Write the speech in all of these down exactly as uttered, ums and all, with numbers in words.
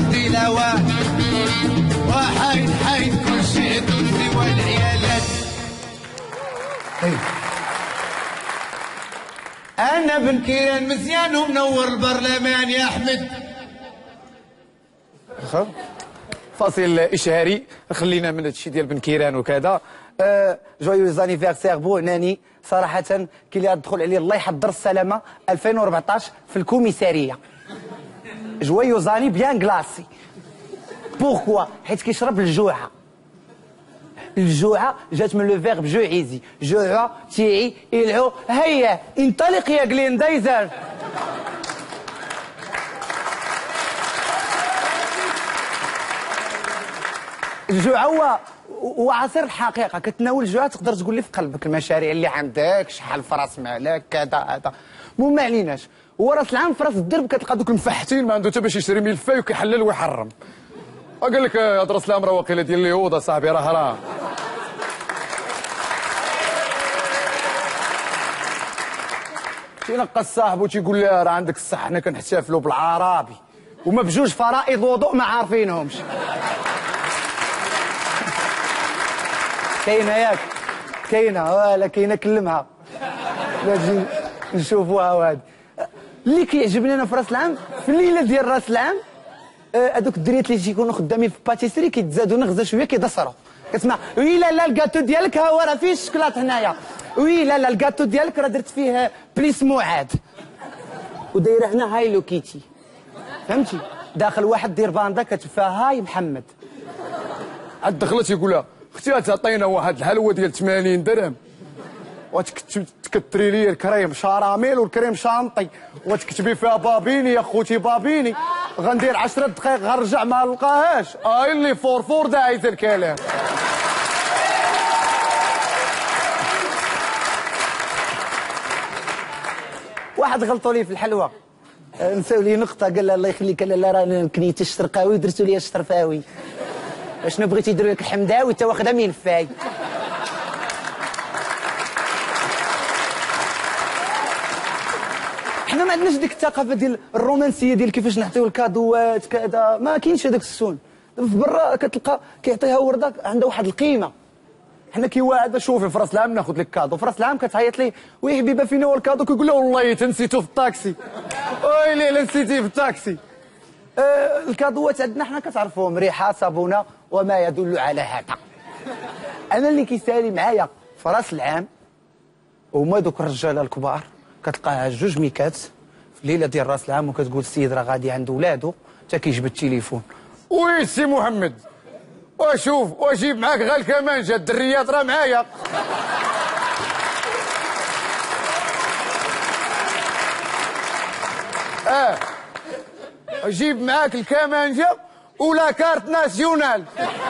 ودي لوان وحيد حيد كل شيء تنسي والعيالات. انا بن كيران مزيان ومنور البرلمان يا احمد. فاصل اشهاري خلينا من هادشي ديال بن كيران وكذا. أه جويوز انيفيرسير بوهناني صراحه كي اللي غتدخل عليه الله يحضر السلامه ألفين وأربعطاش في الكوميساريه. جويوز اني بيان كلاسي. بوركوا؟ حيت كيشرب الجوعه. الجوعه جات من لو فيرب جو عيزي، جوع تيعي يلعو. هيا انطلق يا جليندايزر. الجوع هو هو عصير الحقيقه، كتناول الجوع تقدر تقول لي في قلبك المشاريع اللي عندك، شحال في راس مالك كذا هذا. المهم ما عليناش. هو راس العام في راس الدرب كتلقى دوك المفحتين ما عنده حتى باش يشري ملفاي وكيحلل ويحرم. قال لك هاد راس العام راه واقيلا ديال اليهود اصاحبي، راه راه تينقى صاحبو تيقول له راه عندك الصح حنا كنحتفلوا بالعربي وما بجوج فرائض وضوء ما عارفينهمش. كاينه ياك كاينه ولا كاينه كلمها نجي نشوفوها. وهادي اللي كيعجبني انا في راس العام، في الليله ديال راس العام هذوك الدريات اللي تيكونوا خدامين في باتيسري كيتزادوا نغزه شويه كيدسروا، كتسمع وي لا لا الكاتو ديالك ها هو راه فيه الشكلاط هنايا، وي لا لا الكاتو ديالك راه درت فيه بليس معاد ودايره هنا هاي لو كيتي. فهمتي؟ داخل واحد دير باندا كتب فيها هاي محمد. عاد دخلت يقول لها اختي تعطينا واحد الحلوه ديال ثمانين درهم وتكثري لي الكريم شراميل والكريم شانطي وتكتبي فيها بابيني يا خوتي بابيني. غندير عشرة دقائق غنرجع ما نلقاهاش. اي اللي فور فور داعيت الكلام. واحد غلطوا لي في الحلوه، نساو لي نقطه، قال لها الله يخليك لا راه كنيت الشرقاوي ودرتو لي الشرفاوي. اشنو بغيتي يدير لك الحمداوي انت واخدها من الفاي. حنا ما عندناش ديك الثقافه ديال الرومانسيه ديال كيفاش نعطيو الكادوات كذا، ما كاينش هذاك السون. في برا كتلقى كيعطيها ورده عندها واحد القيمه. حنا كيواعد شوفي في راس العام ناخذ لك كادو، في راس العام كتعيط ليه وي حبيبه فينا هو الكادو، كيقول لها والله تنسيتو في الطاكسي. وي ليلى نسيتيه في الطاكسي. آه الكادوات عندنا حنا كتعرفوهم ريحه صابونه وما يدل على هذا. انا اللي كيسالي معايا في راس العام هما دوك الرجاله الكبار، كتلقاها جوج ميكات في الليله ديال راس العام وكتقول السيد راه غادي عند ولادو حتى كيجبد التليفون. وي سي محمد وشوف وجيب معاك غير الكمانجه، الدريات راه معايا. اه جيب معاك الكمانجه ولا كارت ناسيونال.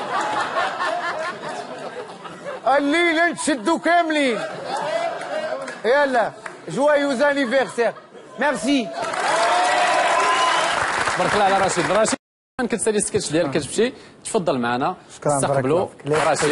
الليله نتشدوا كاملين. يلا جوايوز انيفيرسير. ميرسي. بارك الله على رشيد. رشيد كتسالي السكتش ديالك كتمشي تفضل معنا استقبلوا رشيد.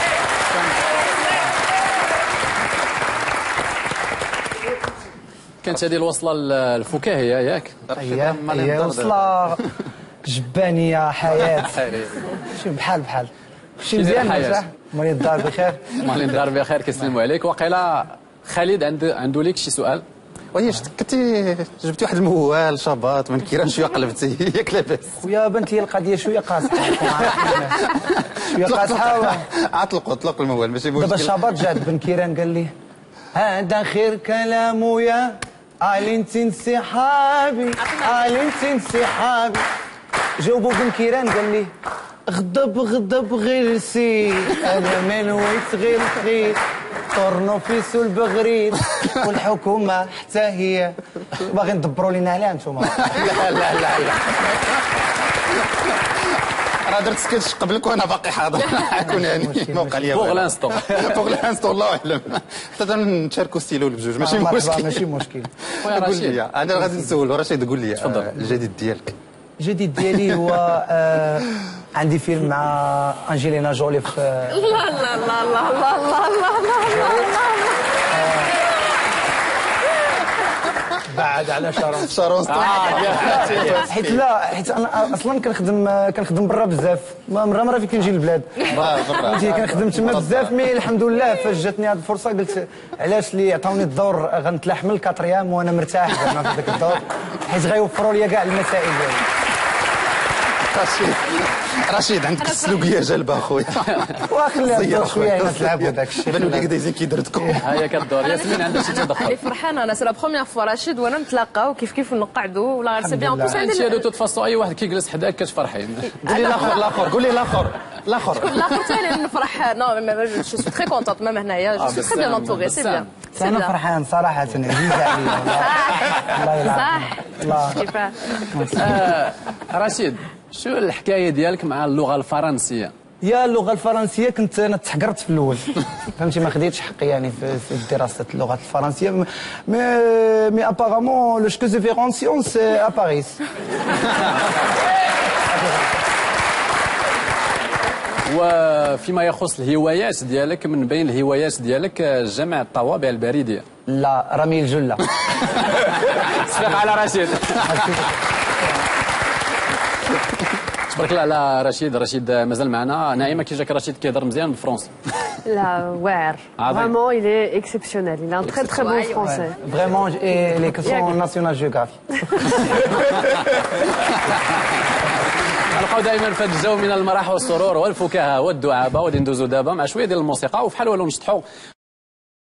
كانت هذه الوصله الفكاهيه ياك؟ هي هي وصله جبانيه حياه. شي بحال بحال شي مزيان. مالي الدار بخير. مالي الدار بخير كيسلموا عليك. واقيلا خالد عنده عنده ليك شي سؤال. وهي كنتي جبتي واحد الموال شاباط من كيران شويه قلبتي ياك لاباس؟ خويا بنتي القضيه شويه قاصحه. شويه قاصحه. اطلقوا اطلقوا الموال ماشي مشكل. دابا الشاباط جات بن كيران قال لي هذا خير كلام ويا علي انت انسحابي علي انت انسحابي. جاوبوا بن كيران قال لي غضب غضب غير سي انا ما نويت غير خير طرنوفيس والبغريد والحكومه حتى هي باغي ندبروا لينا عليها انتوما. لا لا لا لا راه درت سكتش قبلك وانا باقي حاضر. حكون يعني موقع ليا فوق لانستون فوق لانستون الله اعلم. حتى نشاركوا ستيلو بجوج ماشي مشكل. ماشي مشكل. قول لي انا غادي نسول رشيد قول لي الجديد ديالك. الجديد ديالي هو آه عندي فيلم مع انجلينا جولي في لا لا لا لا لا لا لا لا بعد على شارون شارون حيت لا حيت انا اصلا كنخدم كنخدم برا بزاف مره مره فين كنجي للبلاد فهمتي كنخدم تما بزاف مي الحمد لله فاش جاتني هذه الفرصه قلت علاش لي عطاوني الدور غنتلاحم من الكاتريام وانا مرتاح زعما في ذاك الدور حيت غيوفروا لي كاع المسائل ديالي. رشيد رشيد عندك السلوكيه جلبه اخويا وخليها الدور شويه هنا تلعبوا داك الشيء بانوا لي دايزين كيدردكوا. هيا كدور ياسمين عندها شي تدخل. انا فرحانه انا سي لا بروميير فوا رشيد وانا نتلاقاو كيف كيف نقعدوا ولا غير سي بيان بلوس عندي هادشي هادو تتفاصوا اي واحد كيجلس حداك كتفرحين. قولي الاخر الاخر قولي الاخر الاخر الاخر ثاني نفرح نو جو سوي تري كونتونت ميم هنايا جو سوي تري بيان انتوري سي بيان. انا فرحان صراحه عزيزه عليا والله يلعب صح الله كيفاه. رشيد شو الحكايه ديالك مع اللغه الفرنسيه؟ يا اللغه الفرنسيه كنت انا تحقرت في الاول فهمتي ما خديتش حقي يعني في, في دراسه اللغه الفرنسيه مي مي ابارامون لو جو سو فيرونسيون سي ا باريس. وفيما يخص الهوايات ديالك من بين الهوايات ديالك جمع الطوابع البريديه. لا رمي الجله. صفق على رشيد. تبارك الله على رشيد. رشيد مازال معنا. نعيمه كي جاك رشيد كيهضر مزيان بالفرنسي. لا واعر vraiment il est exceptionnel il a un très très bon français vraiment et les questions national géographique. نلقاو دائما في هذا الجو من المرح والسرور والفكاهه والدعابه. وغادي ندوزو دابا مع شويه ديال الموسيقى وفحال والو نشطحوا